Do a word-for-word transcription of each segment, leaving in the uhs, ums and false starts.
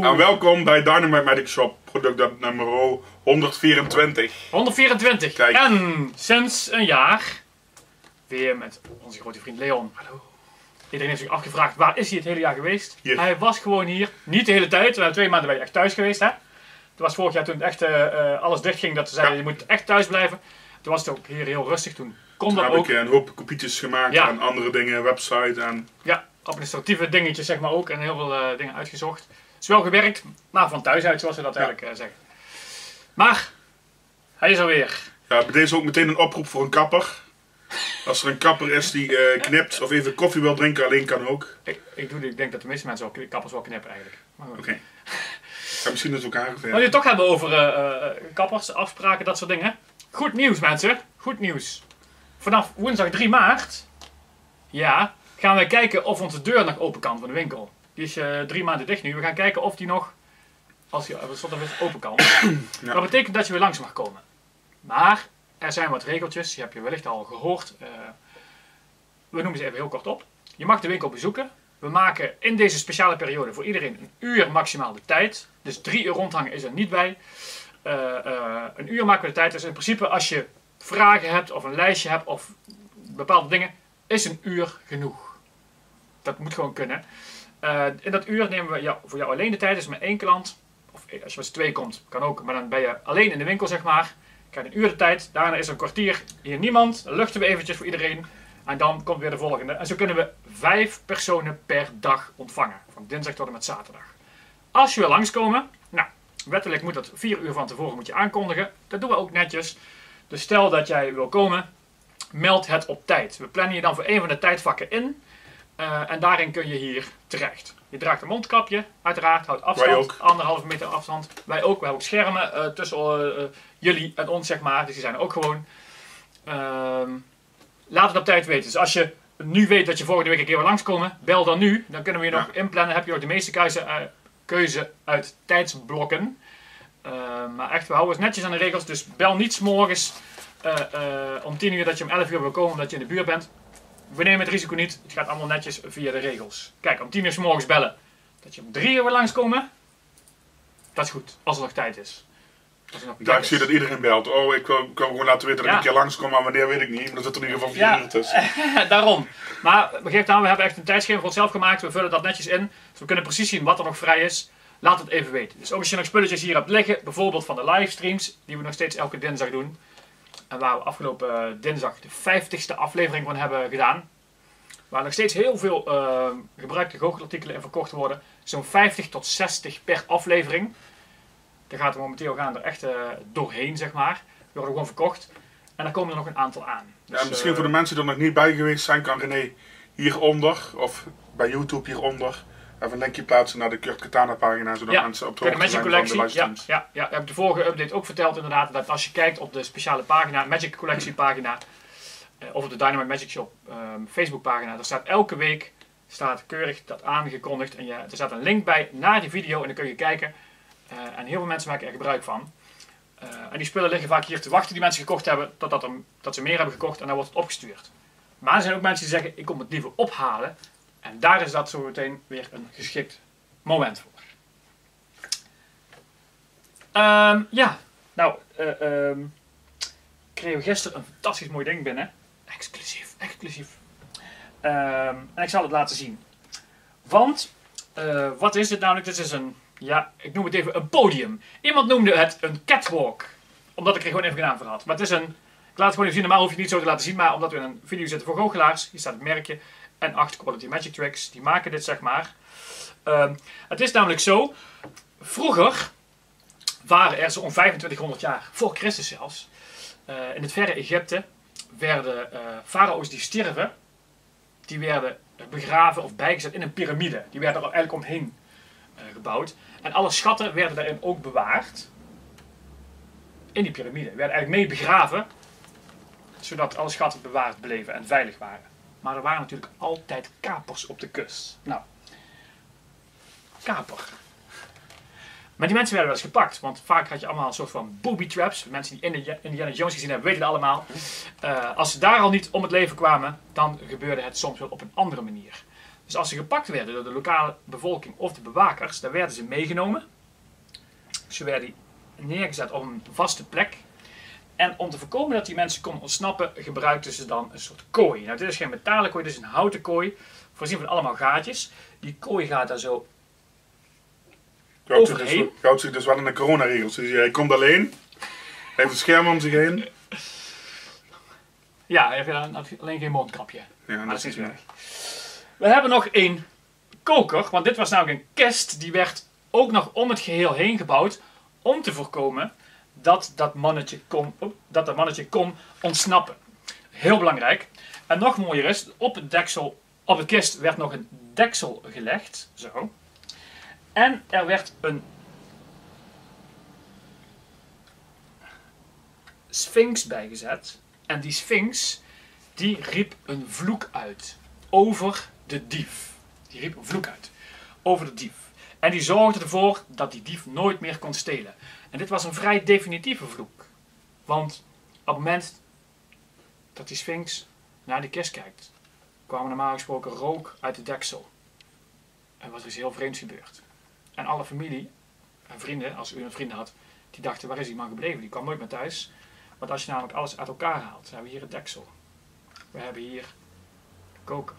Nou, welkom bij Dynamite Magic Shop, product nummer honderdvierentwintig. honderdvierentwintig. Kijk. En sinds een jaar weer met onze grote vriend Leon. Hallo. Iedereen heeft zich afgevraagd, waar is hij het hele jaar geweest? Hier. Hij was gewoon hier. Niet de hele tijd. We hebben twee maanden ben je echt thuis geweest. Hè? Het was vorig jaar toen het echt uh, uh, alles dicht ging. Dat ze zeiden, Ja. je moet echt thuis blijven. Toen was het ook hier heel rustig. Toen kon Toen dat heb ook. ik een hoop kopietjes gemaakt Ja. en andere dingen, website en... Ja, administratieve dingetjes zeg maar ook. En heel veel uh, dingen uitgezocht. Het is wel gewerkt, maar van thuis uit zoals we dat Ja. eigenlijk uh, zeggen. Maar, hij is er weer. Ja, bij deze ook meteen een oproep voor een kapper. Als er een kapper is die uh, knipt of even koffie wil drinken, alleen kan ook. Ik, ik, doe, ik denk dat de meeste mensen wel kappers wel knippen eigenlijk. Maar goed. Oké. Okay. Ja, misschien is het ook aangeveerd. Maar we het toch hebben over uh, uh, kappers, afspraken, dat soort dingen. Goed nieuws mensen, goed nieuws. Vanaf woensdag drie maart, ja, gaan wij kijken of onze deur nog open kan van de winkel. Die is uh, drie maanden dicht nu. We gaan kijken of die nog, als die uh, open kan. Ja. Dat betekent dat je weer langs mag komen. Maar er zijn wat regeltjes, die heb je wellicht al gehoord. Uh, we noemen ze even heel kort op. Je mag de winkel bezoeken. We maken in deze speciale periode voor iedereen een uur maximaal de tijd. Dus drie uur rondhangen is er niet bij. Uh, uh, een uur maken we de tijd. Dus in principe als je vragen hebt of een lijstje hebt of bepaalde dingen, is een uur genoeg. Dat moet gewoon kunnen. Uh, in dat uur nemen we jou, voor jou alleen de tijd. Dus met één klant. Of als je met z'n twee komt, kan ook. Maar dan ben je alleen in de winkel zeg maar. Krijg je een uur de tijd. Daarna is er een kwartier hier niemand. Dan luchten we eventjes voor iedereen. En dan komt weer de volgende. En zo kunnen we vijf personen per dag ontvangen. Van dinsdag tot en met zaterdag. Als je wil langskomen. Nou, wettelijk moet dat vier uur van tevoren moet je aankondigen. Dat doen we ook netjes. Dus stel dat jij wil komen. Meld het op tijd. We plannen je dan voor een van de tijdvakken in. Uh, en daarin kun je hier terecht. Je draagt een mondkapje. Uiteraard. Houdt afstand. Anderhalve meter afstand. Wij ook. We hebben ook schermen uh, tussen uh, uh, jullie en ons zeg maar. Dus die zijn er ook gewoon. Uh, Laat het op tijd weten. Dus als je nu weet dat je volgende week een keer wil langskomen, bel dan nu. Dan kunnen we je nog ja. inplannen. Heb je nog de meeste keuze, uh, keuze uit tijdsblokken. Uh, maar echt, we houden ons netjes aan de regels. Dus bel niet 's morgens uh, uh, om tien uur dat je om elf uur wil komen omdat je in de buurt bent. We nemen het risico niet. Het gaat allemaal netjes via de regels. Kijk, om tien uur 's morgens bellen dat je om drie uur wil langskomen. Dat is goed, als er nog tijd is. Ja, ik zie dat iedereen belt. Oh, ik wil, ik wil gewoon laten weten dat ja. ik een keer langskom, maar wanneer weet ik niet. Maar er zit er in ieder geval vier ja. uur tussen. Daarom. Maar geef aan, we hebben echt een tijdschema voor onszelf gemaakt. We vullen dat netjes in. Dus we kunnen precies zien wat er nog vrij is. Laat het even weten. Dus ook als je nog spulletjes hier hebt liggen, bijvoorbeeld van de livestreams, die we nog steeds elke dinsdag doen. En waar we afgelopen dinsdag de vijftigste aflevering van hebben gedaan. Waar nog steeds heel veel uh, gebruikte goochelartikelen in verkocht worden. Zo'n vijftig tot zestig per aflevering. Daar gaat er momenteel gaan er echt uh, doorheen, zeg maar. Die worden gewoon verkocht. En daar komen er nog een aantal aan. Dus, ja, misschien uh, voor de mensen die er nog niet bij geweest zijn, kan René hieronder, of bij YouTube hieronder, even een linkje plaatsen naar de Kurt Katana pagina, zodat ja, mensen op de hoogte hoogte zijn zijn van de ja, livestreams. ja, ja, ik heb de vorige update ook verteld inderdaad, dat als je kijkt op de speciale pagina, Magic Collectie pagina, uh, of op de Dynamite Magic Shop um, Facebook pagina, daar staat elke week, staat keurig dat aangekondigd. En je, er staat een link bij naar die video en dan kun je kijken. Uh, en heel veel mensen maken er gebruik van. Uh, en die spullen liggen vaak hier te wachten die mensen gekocht hebben, totdat er, dat ze meer hebben gekocht en dan wordt het opgestuurd. Maar er zijn ook mensen die zeggen, ik kom het liever ophalen. En daar is dat zo meteen weer een geschikt moment voor. Um, ja, nou, uh, um, ik kreeg gisteren een fantastisch mooi ding binnen. Exclusief, exclusief. Um, en ik zal het laten zien. Want, uh, wat is dit namelijk? Dit is een... Ja, ik noem het even een podium. Iemand noemde het een catwalk. Omdat ik er gewoon even geen naam voor had. Maar het is een... Ik laat het gewoon even zien. Normaal hoef je het niet zo te laten zien. Maar omdat we in een video zitten voor goochelaars. Hier staat het merkje. En acht Quality Magic Tricks. Die maken dit, zeg maar. Um, het is namelijk zo. Vroeger waren er zo'n vijfentwintighonderd jaar. Voor Christus zelfs. Uh, in het verre Egypte. Werden uh, farao's die stierven. Die werden begraven of bijgezet in een piramide. Die werden er eigenlijk omheen uh, gebouwd. En alle schatten werden daarin ook bewaard. In die piramide. Werden eigenlijk mee begraven. Zodat alle schatten bewaard bleven en veilig waren. Maar er waren natuurlijk altijd kapers op de kust. Nou. Kaper. Maar die mensen werden wel eens gepakt. Want vaak had je allemaal een soort van booby traps. Mensen die Indiana Jones gezien hebben weten het allemaal. Uh, als ze daar al niet om het leven kwamen. Dan gebeurde het soms wel op een andere manier. Dus als ze gepakt werden door de lokale bevolking of de bewakers, dan werden ze meegenomen. Ze werden neergezet op een vaste plek. En om te voorkomen dat die mensen konden ontsnappen, gebruikten ze dan een soort kooi. Nou, dit is geen metalen kooi, dit is een houten kooi. Voorzien van allemaal gaatjes. Die kooi gaat daar zo Houdt zich overheen. dus, houdt zich dus wel in de coronaregels. Dus hij komt alleen. Hij heeft een scherm om zich heen. Ja, hij heeft alleen geen mondkapje. Ja, Maar dat is niet zo niet. erg. We hebben nog een koker, want dit was namelijk een kist. Die werd ook nog om het geheel heen gebouwd. Om te voorkomen dat dat mannetje kon, op, dat dat mannetje kon ontsnappen. Heel belangrijk. En nog mooier is, op het deksel, op het kist werd nog een deksel gelegd. Zo. En er werd een sphinx bijgezet. En die sphinx, die riep een vloek uit over de dief. Die riep een vloek uit over de dief. En die zorgde ervoor dat die dief nooit meer kon stelen. En dit was een vrij definitieve vloek. Want op het moment dat die sphinx naar die kist kijkt, kwam er normaal gesproken rook uit de deksel. En wat is heel vreemds gebeurd. En alle familie en vrienden, als u een vrienden had, die dachten, waar is die man gebleven? Die kwam nooit meer thuis. Want als je namelijk alles uit elkaar haalt, dan hebben we hier het deksel. We hebben hier de koker.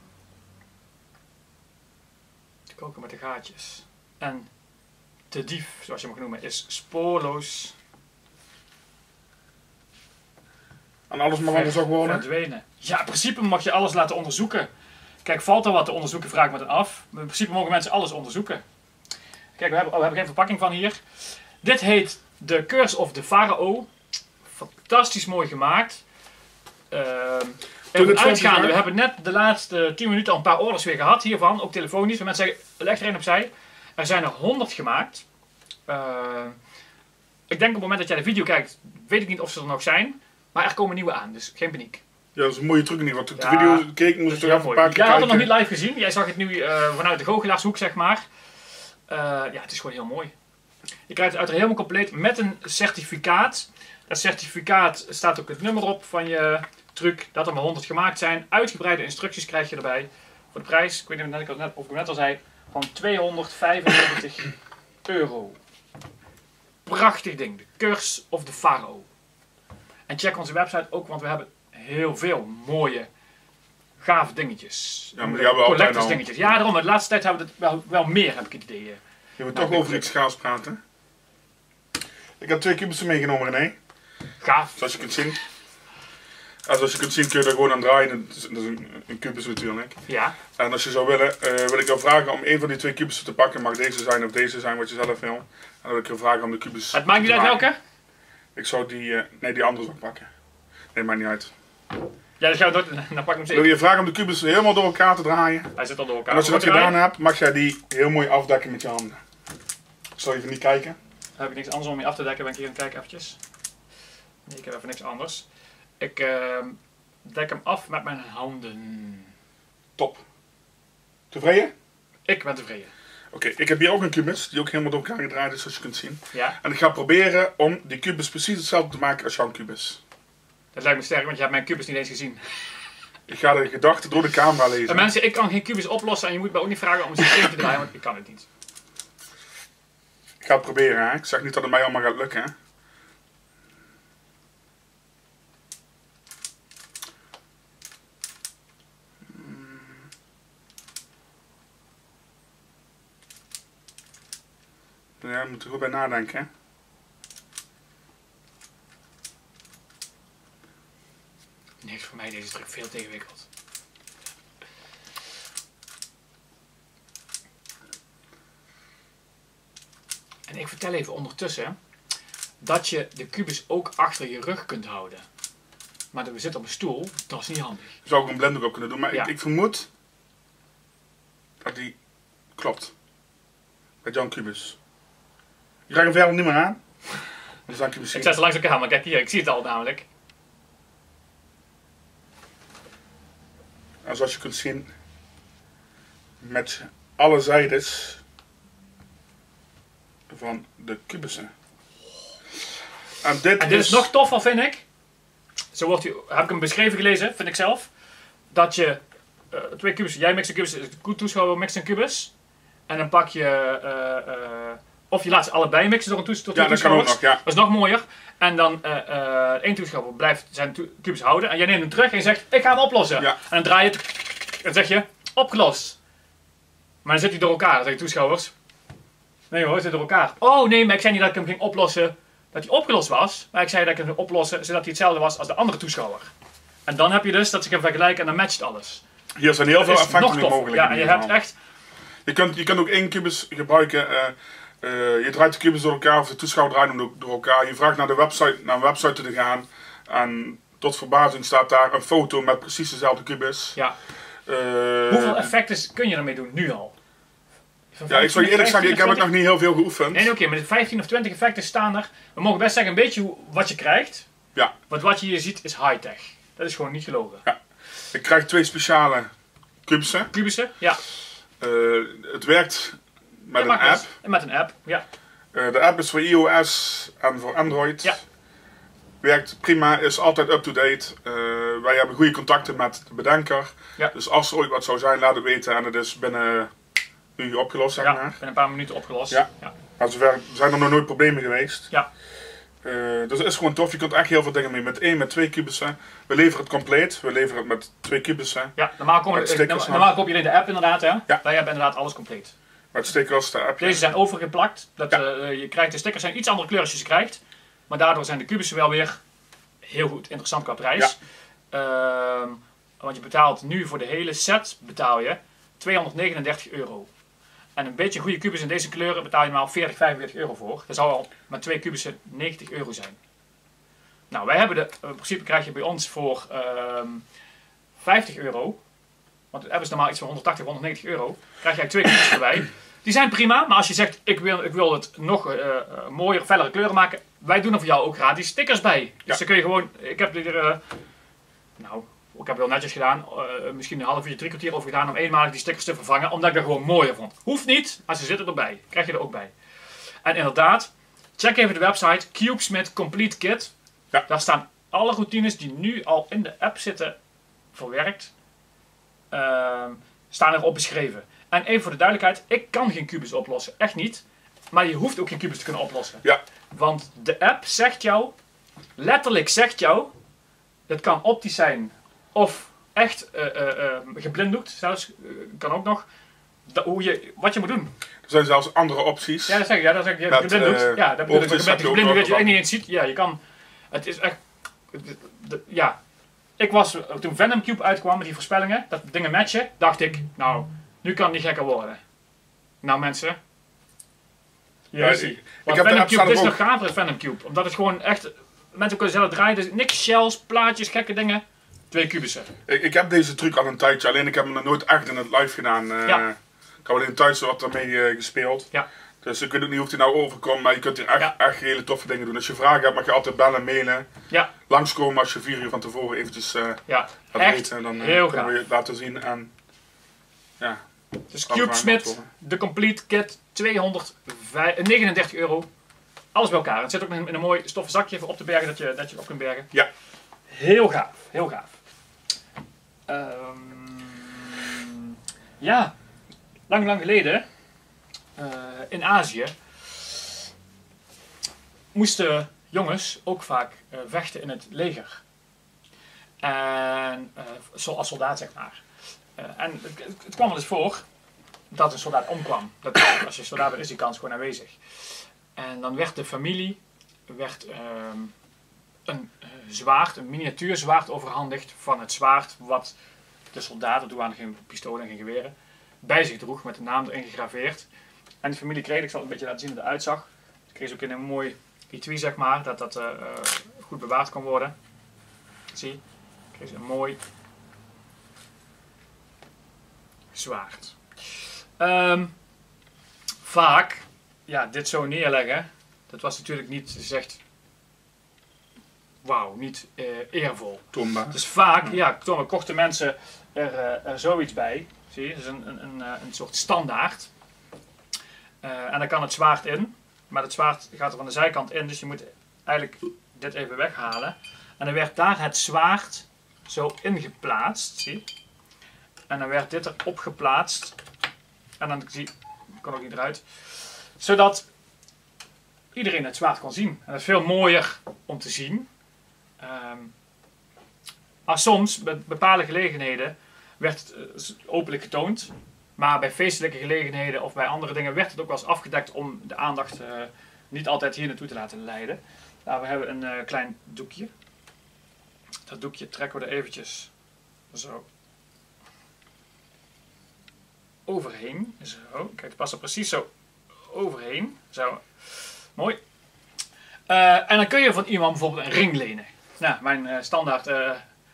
De koker met de gaatjes. En de dief, zoals je mag noemen, is spoorloos En alles mag onderzocht worden. verdwenen. Ja, in principe mag je alles laten onderzoeken. Kijk, valt er wat te onderzoeken, vraag ik me dan af. Maar in principe mogen mensen alles onderzoeken. Kijk, we hebben, oh, we hebben geen verpakking van hier. Dit heet The Curse of the Pharaoh. Fantastisch mooi gemaakt. Uh, even uitgaande, we hebben net de laatste tien minuten al een paar orders weer gehad hiervan. Ook telefonisch. Maar mensen zeggen, leg er een opzij. Er zijn er honderd gemaakt. Uh, ik denk op het moment dat jij de video kijkt, weet ik niet of ze er nog zijn. Maar er komen nieuwe aan, dus geen paniek. Ja, dat is een mooie truc niet. Want toen ik Ja, de video keek, moest ik toch even een paar keer Jij had het kijken. nog niet live gezien. Jij zag het nu uh, vanuit de goochelaarshoek, zeg maar. Uh, ja, het is gewoon heel mooi. Je krijgt het uiteraard helemaal compleet met een certificaat. Dat certificaat staat ook het nummer op van je truc. Dat er maar honderd gemaakt zijn. Uitgebreide instructies krijg je erbij. Voor de prijs, ik weet niet of ik net, of ik net al zei, van tweehonderdvijfennegentig euro. Prachtig ding. De Curse of the Pharaoh. En check onze website ook, want we hebben heel veel mooie, gave dingetjes. Ja, maar die hebben we altijd collectors al. dingetjes. Ja, daarom. De laatste tijd hebben we het wel, wel meer, heb ik het idee. Je moet Nou, toch over iets gaafs praten. Ik heb twee kubussen meegenomen, René. Gaaf. Zoals je kunt zien. En zoals je kunt zien kun je er gewoon aan draaien. Dat is, dat is een, een kubus natuurlijk. Ja. En als je zou willen, uh, wil ik jou vragen om een van die twee kubussen te pakken. Mag deze zijn of deze zijn, wat je zelf wil. En dan wil ik je vragen om de kubus Het maakt niet te uit draaien. welke? Ik zou die, uh, nee die andere zou ik pakken. Nee, maakt niet uit. Ja, dan, gaan we door, dan pak ik hem Ik wil zeker. je vragen om de kubus helemaal door elkaar te draaien. Hij zit al door elkaar. En als je dat Wordt erbij? gedaan hebt, mag jij die heel mooi afdekken met je handen. Ik zal even niet kijken. Dan heb ik niks anders om je af te dekken. Ben ik hier aan het kijken eventjes. Nee, ik heb even niks anders. Ik uh, dek hem af met mijn handen. Top. Tevreden? Ik ben tevreden. Oké, ik heb hier ook een kubus die ook helemaal door elkaar gedraaid is, zoals je kunt zien. Ja, En ik ga proberen om die kubus precies hetzelfde te maken als jouw kubus. dat lijkt me sterk, want je hebt mijn kubus niet eens gezien. Ik ga de gedachten door de camera lezen. En mensen, ik kan geen kubus oplossen en je moet me ook niet vragen om een systeem te draaien, want ik kan het niet. Ik ga het proberen, hè. Ik zeg niet dat het mij allemaal gaat lukken, hè. Ja, je moet er goed bij nadenken, hè. Niks voor mij, deze truc veel te ingewikkeld. En ik vertel even ondertussen dat je de kubus ook achter je rug kunt houden. Maar dat we zitten op een stoel, dat is niet handig. Zou ik een blender op kunnen doen, maar Ja. ik, ik vermoed dat die klopt. Met Jan Kubus. Je raakt hem verder niet meer aan. Dus dank je misschien. Ik zet ze langs elkaar, maar kijk hier, ik zie het al namelijk. En zoals je kunt zien, met alle zijdes van de kubussen. En dit, En dit is is nog toffer, vind ik. Zo wordt u, heb ik hem beschreven gelezen, vind ik zelf. Dat je uh, twee kubus, jij mixt een kubus, de toeschouwer mixt een kubus. En dan pak je, uh, uh, of je laat ze allebei mixen door een toeschouwer. Ja, dat kan ook nog, ja. Dat is nog mooier. En dan uh, uh, één toeschouwer blijft zijn kubus houden. En jij neemt hem terug en je zegt, ik ga hem oplossen. Ja. En dan draai je het, en dan zeg je, opgelost. Maar dan zit hij door elkaar, dan zeggen toeschouwers. Nee hoor, hij zit door elkaar. Oh nee, maar ik zei niet dat ik hem ging oplossen, dat hij opgelost was. Maar ik zei dat ik hem ging oplossen, zodat hij hetzelfde was als de andere toeschouwer. En dan heb je dus dat ze kunnen vergelijken en dan matcht alles. Hier zijn heel Dat veel is effecten nog mee toffer. mogelijk. Ja, en je hebt echt... Je kunt, je kunt ook één kubus gebruiken. Uh, uh, je draait de kubus door elkaar of de toeschouwer draait hem door, door elkaar. Je vraagt naar, de website, naar een website te gaan. En tot verbazing staat daar een foto met precies dezelfde kubus. Ja. Uh, Hoeveel effecten kun je ermee doen nu al? Ja, ik zal je eerlijk zeggen, ik heb het nog niet heel veel geoefend. Nee, oké, okay, maar de vijftien of twintig effecten staan er. We mogen best zeggen een beetje hoe, wat je krijgt. Ja. Want wat je hier ziet is high-tech. Dat is gewoon niet gelogen. Ja. Ik krijg twee speciale kubussen. Kubussen, ja. Uh, het werkt met ja, een app. En met een app, ja. Uh, de app is voor iOS en voor Android. Ja. Werkt prima, is altijd up-to-date. Uh, wij hebben goede contacten met de bedenker. Ja. Dus als er ooit wat zou zijn, laat het weten. En het is binnen nu opgelost, zeg ja, maar. binnen een paar minuten opgelost. Ja. Ja. Maar zover zijn er nog nooit problemen geweest. Ja. Uh, dus het is gewoon tof. Je kunt echt heel veel dingen mee. Met één, met twee kubussen. We leveren het compleet. We leveren het met twee kubussen. Ja, normaal, kom, Met stickers normaal, normaal koop je in de app inderdaad, hè? Ja. Wij hebben inderdaad alles compleet. Met stickers, de app. Deze zijn overgeplakt. Dat, Ja. uh, je krijgt, de stickers zijn iets andere kleur als je ze krijgt. Maar daardoor zijn de kubussen wel weer heel goed interessant qua prijs. Ja. Uh, want je betaalt nu voor de hele set betaal je tweehonderdnegenendertig euro. En een beetje goede kubus in deze kleuren betaal je maar veertig, vijfenveertig euro voor. Dat zou al met twee kubussen negentig euro zijn. Nou, wij hebben de, in principe krijg je bij ons voor uh, vijftig euro. Want het is normaal iets van honderdtachtig, honderdnegentig euro. Krijg je twee kubussen erbij. Die zijn prima, maar als je zegt ik wil, ik wil het nog uh, uh, mooier, fellere kleuren maken. Wij doen er voor jou ook gratis stickers bij. Dus ja. dan kun je gewoon, ik heb er, uh, nou, ik heb het wel netjes gedaan. Uh, misschien een half uur, drie kwartier over gedaan om eenmalig die stickers te vervangen. Omdat ik dat gewoon mooier vond. Hoeft niet, maar ze zitten erbij. Krijg je er ook bij. En inderdaad, check even de website Cubesmith Complete Kit. Ja. Daar staan alle routines die nu al in de app zitten verwerkt. Uh, staan erop beschreven. En even voor de duidelijkheid, ik kan geen kubus oplossen. Echt niet. Maar je hoeft ook geen kubus te kunnen oplossen. Ja. Want de app zegt jou, letterlijk zegt jou, het kan optisch zijn of echt uh, uh, uh, geblinddoekt, zelfs, uh, kan ook nog, dat, hoe je, wat je moet doen. Er zijn zelfs andere opties. Ja, dat zeg ik. Ja, dat zeg ik. Met, geblinddoekt. Uh, ja, dat bedoel ik. Je bent geblinddoekt dat je echt niet eens ziet. Ja, je kan, het is echt, de, de, ja. Ik was, toen Venom Cube uitkwam met die voorspellingen, dat dingen matchen, dacht ik, nou, nu kan het niet gekker worden. Nou mensen, hier is hij. Want Venom Cube, dit is nog gaver dan Venom Cube. Omdat het gewoon echt, mensen kunnen zelf draaien, dus niks shells, plaatjes, gekke dingen. Twee kubussen. Ik, ik heb deze truc al een tijdje, alleen ik heb hem nog nooit echt in het live gedaan. Uh, ja. Ik heb alleen thuis wat ermee uh, gespeeld. Ja. Dus ik weet ook niet hoe het nou overkomt, maar je kunt hier echt, ja. echt hele toffe dingen doen. Als je vragen hebt, mag je altijd bellen, mailen. Ja. Langskomen als je vier uur van tevoren eventjes uh, ja. laat echt weten. Dan uh, heel kunnen we gaaf. je laten zien. En, ja, dus Cubesmith, de complete kit, tweehonderdnegenendertig euro. Alles bij elkaar. Het zit ook in een, in een mooi stoffen zakje voor op te bergen, dat je, dat je het op kunt bergen. Ja. Heel gaaf, heel gaaf. Um, ja, lang, lang geleden, uh, in Azië, moesten jongens ook vaak uh, vechten in het leger. En uh, als soldaat, zeg maar. Uh, en het, het kwam wel eens voor dat een soldaat omkwam. Dat, als je soldaat bent, is die kans gewoon aanwezig. En dan werd de familie werd, uh, een uh, zwaard, een miniatuurzwaard overhandigd van het zwaard wat de soldaten, toen waren er geen pistolen en geen geweren, bij zich droeg met de naam erin gegraveerd. En de familie kreeg, ik zal het een beetje laten zien hoe het eruit zag. Ze kreeg ze ook in een mooi etui, zeg maar, dat dat uh, uh, goed bewaard kon worden. Zie, kreeg ze een mooi zwaard. Um, vaak, ja, dit zo neerleggen, dat was natuurlijk niet gezegd, wauw, niet uh, eervol. Tomba. Dus vaak, ja, ja kochten mensen er, uh, er zoiets bij. Zie je, dat is een, een, een, een soort standaard. Uh, en dan kan het zwaard in, maar het zwaard gaat er van de zijkant in, dus je moet eigenlijk dit even weghalen. En dan werd daar het zwaard zo ingeplaatst, zie je. En dan werd dit erop geplaatst. En dan zie kan ook niet eruit. Zodat iedereen het zwaard kon zien. En dat is veel mooier om te zien. Um, maar soms, bij bepaalde gelegenheden, werd het uh, openlijk getoond. Maar bij feestelijke gelegenheden of bij andere dingen werd het ook wel eens afgedekt om de aandacht uh, niet altijd hier naartoe te laten leiden. Nou, we hebben een uh, klein doekje. Dat doekje trekken we er eventjes zo overheen. Zo, kijk, het past er precies zo overheen. Zo, mooi. Uh, en dan kun je van iemand bijvoorbeeld een ring lenen. Nou, mijn uh, standaard uh,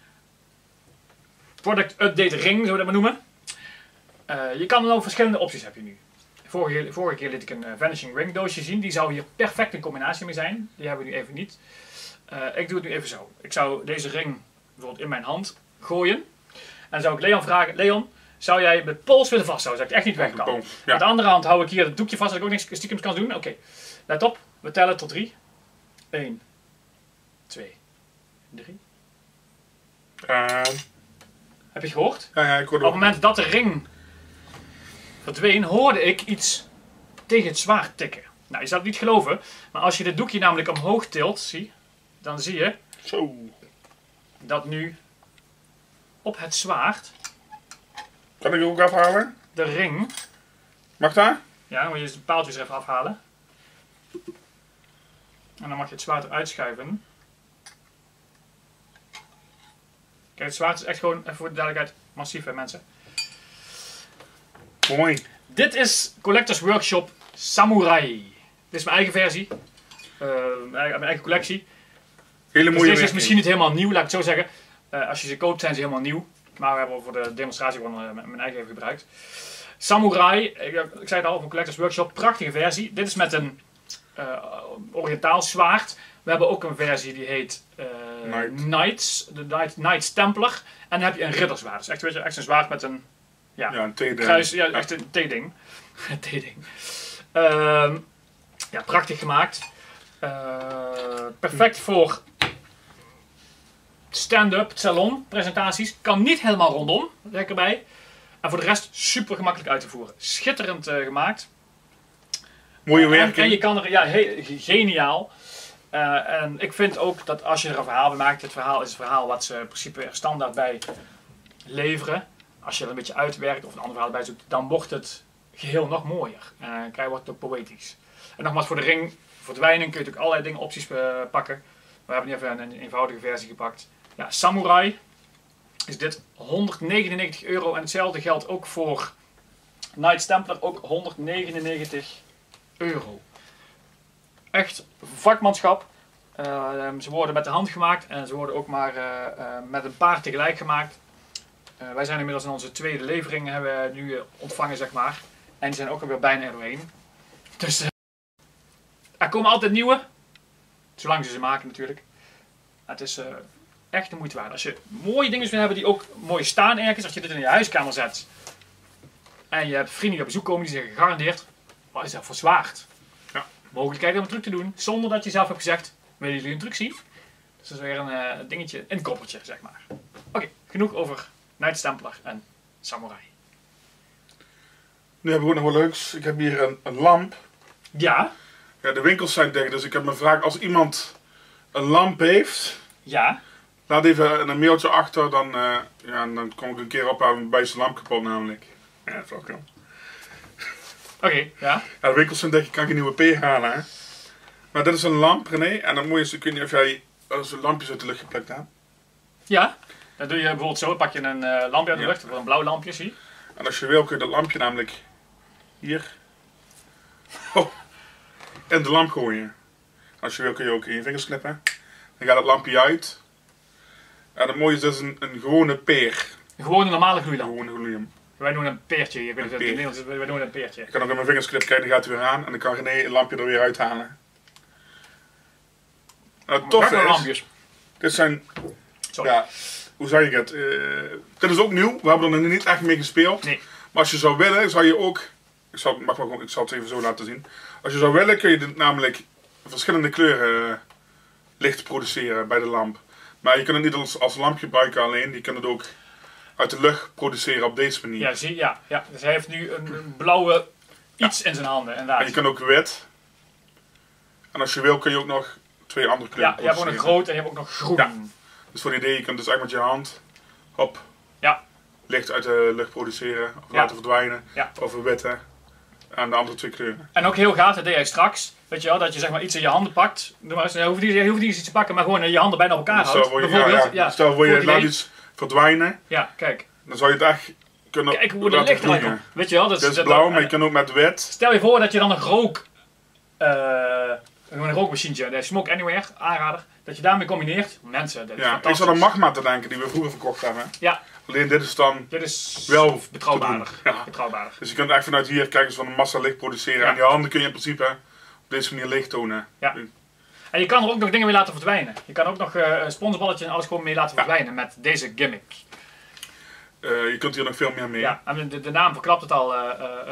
product update ring, zullen we dat maar noemen. Uh, je kan dan ook verschillende opties heb je nu. Vorige, vorige keer liet ik een uh, vanishing ring doosje zien. Die zou hier perfect in combinatie mee zijn. Die hebben we nu even niet. Uh, ik doe het nu even zo. Ik zou deze ring bijvoorbeeld in mijn hand gooien. En dan zou ik Leon vragen. Leon, zou jij mijn pols willen vasthouden? Dat ik echt niet weg kan. Ja. Met de andere hand hou ik hier het doekje vast. Dat ik ook niks stiekems kan doen. Oké, okay. Let op. We tellen tot drie. één, twee, drie. Uh, Heb je gehoord? Ja, ja, ik hoorde Op het moment dat de ring verdween, hoorde ik iets tegen het zwaard tikken. Nou, je zou het niet geloven, maar als je dit doekje namelijk omhoog tilt, zie, dan zie je Zo. dat nu op het zwaard Kan ik ook afhalen? de ring... Mag dat? Ja, dan moet je de paaltjes er even afhalen. En dan mag je het zwaard eruit schuiven. Kijk, het zwaard is echt gewoon, even voor de duidelijkheid, massief hè mensen. Mooi. Dit is Collectors Workshop Samurai. Dit is mijn eigen versie. Uh, mijn eigen collectie. Hele Dus mooie deze is misschien niet helemaal nieuw, laat ik het zo zeggen. Uh, als je ze koopt zijn ze helemaal nieuw. Maar we hebben voor de demonstratie gewoon uh, mijn eigen even gebruikt. Samurai, ik, ik zei het al, van Collectors Workshop. Prachtige versie. Dit is met een uh, oriëntaals zwaard. We hebben ook een versie die heet uh, Knight. Knights. De Knight, Knights Templar. En dan heb je een ridderzwaard. Dus echt, weet je, echt een zwaard met een... Ja, Ja, een tweede. kruis, ja, echt een T-ding. Een T-ding. Uh, ja, prachtig gemaakt. Uh, perfect voor stand-up, salon presentaties. Kan niet helemaal rondom, zeg ik erbij. En voor de rest super gemakkelijk uit te voeren. Schitterend uh, gemaakt. Mooie En, werking. en je kan er, ja, he, geniaal. Uh, en ik vind ook dat als je er een verhaal bij maakt, dit verhaal is het verhaal wat ze in principe er standaard bij leveren. Als je er een beetje uitwerkt of een ander verhaal bij zoekt, dan wordt het geheel nog mooier. En dan krijg je wordt het ook poëtisch. En nogmaals, voor de ring verdwijning kun je natuurlijk allerlei dingen opties uh, pakken. We hebben nu even een, een eenvoudige versie gepakt. Ja, Samurai is dit honderdnegenennegentig euro. En hetzelfde geldt ook voor Knights Templar, ook honderdnegenennegentig euro. Echt vakmanschap. Uh, ze worden met de hand gemaakt en ze worden ook maar uh, uh, met een paar tegelijk gemaakt. Uh, wij zijn inmiddels in onze tweede levering hebben we nu uh, ontvangen, zeg maar. En die zijn ook alweer bijna er doorheen. Dus uh, er komen altijd nieuwe. Zolang ze ze maken natuurlijk. Het is uh, echt de moeite waard. Als je mooie dingen wil hebben die ook mooi staan ergens. Als je dit in je huiskamer zet. En je hebt vrienden die op bezoek komen die zeggen gegarandeerd. Wat is dat voor zwaard? Ja. Mogelijkheid om een truc te doen. Zonder dat je zelf hebt gezegd. Willen jullie een truc zien? Dus dat is weer een uh, dingetje. Een koppertje zeg maar. Oké, okay, genoeg over Knights Templar en Samurai. Nu hebben we ook nog wel leuks. Ik heb hier een, een lamp. Ja. Ja, de winkels zijn dicht, dus ik heb me vraag als iemand een lamp heeft. Ja. Laat even een mailtje achter, dan, uh, ja, dan kom ik een keer ophalen bij zijn lamp kapot namelijk. Ja, dat is wel kan. Oké, okay, ja. Ja, de winkels zijn dicht, je kan geen nieuwe P halen hè. Maar dit is een lamp René, en dan moet je, ik weet niet of jij als een lampjes uit de lucht geplukt hebt. Ja. Dan doe je bijvoorbeeld zo, dan pak je een uh, lampje uit de Ja. lucht, of een blauw lampje, zie. En als je wil kun je dat lampje namelijk hier oh, in de lamp gooien. Als je wil kun je ook in je vingers knippen. Dan gaat het lampje uit. En het mooie is, dat is een, een gewone peer. Een gewone normale Een gloeilamp. gewone gloeilamp. Wij noemen een peertje hier. Ik weet niet of het in peer. het Nederlands is, wij noemen een peertje. Ik kan ook in mijn vingers knippen, kijk, dan gaat hij weer aan. En dan kan René een lampje er weer uithalen. Nou, het toffe is, lampjes. dit zijn, Sorry. ja, hoe zeg ik het? Uh, dit is ook nieuw, we hebben er nog niet echt mee gespeeld. Nee. Maar als je zou willen, zou je ook, ik zal, mag wel, gewoon- ik zal het even zo laten zien. Als je zou willen, kun je dit namelijk verschillende kleuren uh, licht produceren bij de lamp. Maar je kunt het niet als, als lamp gebruiken alleen, je kunt het ook uit de lucht produceren op deze manier. Ja, zie, ja, ja. Dus hij heeft nu een, een blauwe iets ja. in zijn handen. Inderdaad. En je kan ook wit. En als je wil kun je ook nog twee andere kleuren Ja, je hebt ook nog rood en je hebt ook nog groen. Ja. Dus voor die idee, je kunt dus echt met je hand, hop, ja. licht uit de lucht produceren, of ja. laten verdwijnen, ja. of witte. En de andere twee kleuren. En ook heel gaaf, dat deed hij straks. Weet je wel, dat je zeg maar iets in je handen pakt. Je hoeft niet, je hoeft niet iets te pakken, maar gewoon je handen bijna op elkaar houdt. Stel, je, ja, ja. Ja. Stel voor je laat iets verdwijnen. Ja, kijk. Dan zou je het echt kunnen Kijk hoe de licht eruit komt. Weet je wel, dus, dit is dat, blauw, dat, maar je kan ook met wit. Stel je voor dat je dan een rook... Uh, een rookmachientje, de Smoke Anywhere, aanrader. Dat je daarmee combineert. Mensen, dat is ja, ik zat aan Magma te denken, die we vroeger verkocht hebben. Ja. Alleen dit is dan dit is wel betrouwbaarder. Ja. betrouwbaarder. Dus je kunt echt vanuit hier kijken van een massa licht produceren. Ja. En je handen kun je in principe op deze manier licht tonen. Ja. En je kan er ook nog dingen mee laten verdwijnen. Je kan ook nog uh, een sponsballetje en alles gewoon mee laten verdwijnen ja. met deze gimmick. Uh, je kunt hier nog veel meer mee. Ja, en de, de naam verklapt het al uh, uh, uh,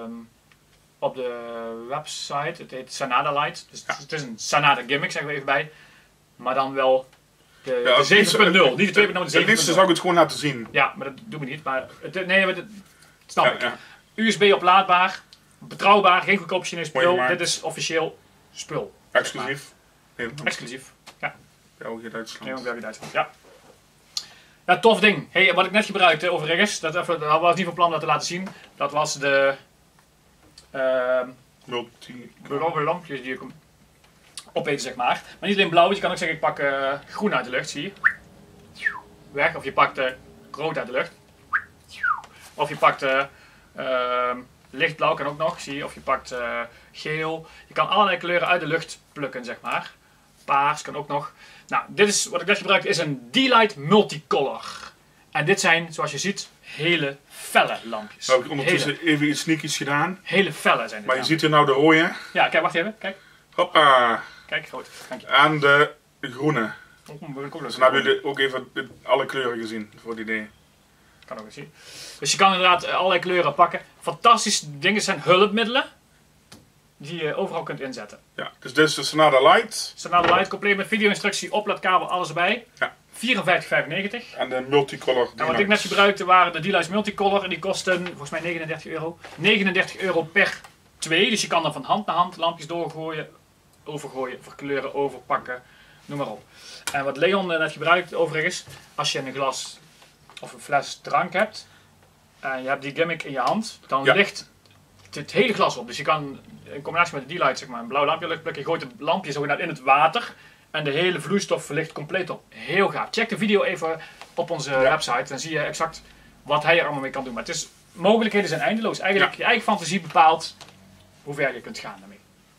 op de website. Het heet Sanada Light. Dus ja. het is een Sanada gimmick, zeggen we even bij. Maar dan wel de, ja, de zeven punt nul. Niet de twee punt nul, de zeven punt nul. Het liefste zou ik het gewoon laten zien. Ja, maar dat doen we niet. Maar het, nee, maar dat snap ja, ik. Ja. U S B oplaadbaar, betrouwbaar, geen goedkoop Chinees spul. Dit is officieel spul. Exclusief. Exclusief, ja. België, Duitsland. Nee, België, Duitsland, ja. Ja, tof ding. Hey, wat ik net gebruikte overigens, dat, even, dat was niet van plan dat te laten zien. Dat was de uh, multi blauwe lampjes die ik opeten, zeg maar. Maar niet alleen blauw, je kan ook zeggen ik pak uh, groen uit de lucht, zie je. Weg, of je pakt uh, rood uit de lucht. Of je pakt uh, uh, lichtblauw, kan ook nog, zie je. Of je pakt uh, geel. Je kan allerlei kleuren uit de lucht plukken, zeg maar. Paars kan ook nog. Nou, dit is wat ik net gebruikte, is een D-Light Multicolor. En dit zijn, zoals je ziet, hele felle lampjes. Nou, heb ik ondertussen hele, even iets sneakies gedaan. Hele felle zijn dit. Maar je ziet hier nou de rode. Ja, kijk, wacht even. Kijk. Hoppa. Kijk, goed. Dank je. En de groene. Oh, dus dan hebben jullie ook even alle kleuren gezien, voor die idee. Kan ook eens zien. Dus je kan inderdaad allerlei kleuren pakken. Fantastische dingen zijn hulpmiddelen. Die je overal kunt inzetten. Ja, dus dit is de Sanada Light. Sanada Light, compleet met video-instructie, oplaadkabel, alles erbij. Ja. vierenvijftig vijfennegentig. En de multicolor. En wat ik net gebruikte waren de D-Lights Multicolor. En die kosten volgens mij negenendertig euro. negenendertig euro per twee. Dus je kan dan van hand naar hand lampjes doorgooien, overgooien, verkleuren, overpakken. Noem maar op. En wat Leon net gebruikt overigens. Als je een glas of een fles drank hebt. En je hebt die gimmick in je hand. Dan ja. ligt het hele glas op. Dus je kan in combinatie met de D-Light zeg maar, een blauw lampje luchtplukken. Je gooit het lampje zogenaamd in het water. En de hele vloeistof ligt compleet op. Heel gaaf. Check de video even op onze ja. website. Dan zie je exact wat hij er allemaal mee kan doen. Maar het is, mogelijkheden zijn eindeloos. Eigenlijk ja. je eigen fantasie bepaalt hoe ver je kunt gaan daarmee.